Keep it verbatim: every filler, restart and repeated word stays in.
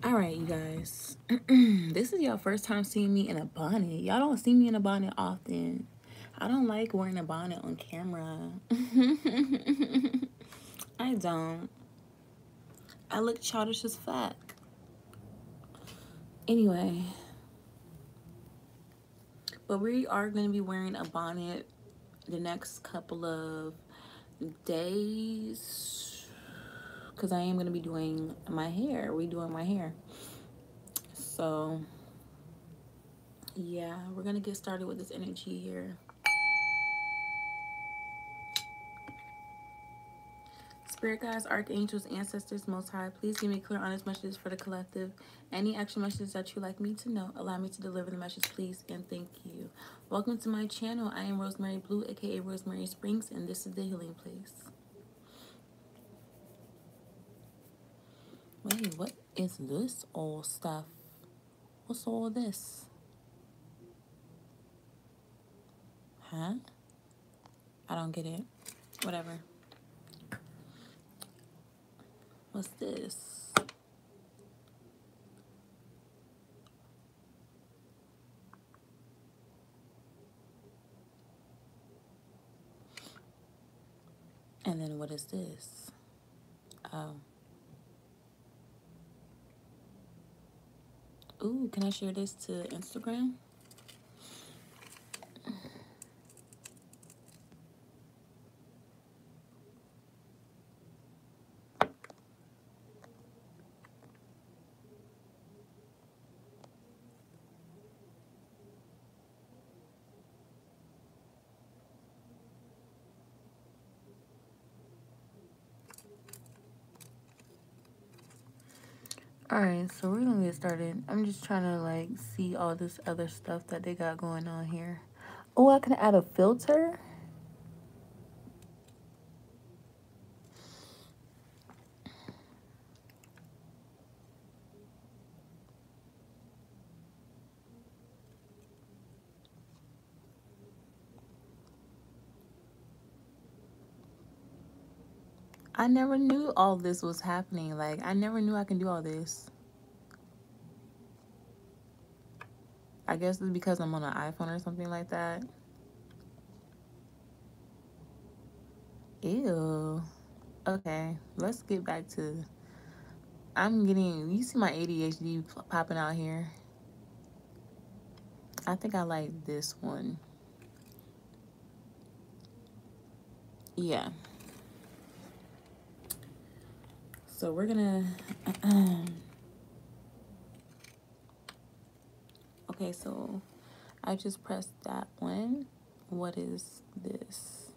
All right, you guys. This is your first time seeing me in a bonnet. Y'all don't see me in a bonnet often. I don't like wearing a bonnet on camera. I don't. I look childish as fuck. Anyway. But we are going to be wearing a bonnet the next couple of days. Because I am going to be doing my hair. Redoing my hair. So, yeah. We're going to get started with this energy here. Spirit guides, archangels, ancestors, most high, please give me clear, honest messages for the collective. Any extra messages that you'd like me to know, allow me to deliver the message, please, and thank you. Welcome to my channel. I am Rosemary Blue, aka Rosemary Springs, and this is the healing place. Wait, what is this old stuff? What's all this? Huh? I don't get it. Whatever. What's this? And then what is this? Oh. Ooh, can I share this to Instagram? Alright, so we're gonna get started. I'm just trying to like see all this other stuff that they got going on here. Oh, I can add a filter? I never knew all this was happening. Like, I never knew I can do all this. I guess it's because I'm on an iPhone or something like that. Ew. Okay, let's get back to... I'm getting... You see my A D H D popping out here? I think I like this one. Yeah. So we're gonna... Okay, so I just pressed that one. What is this?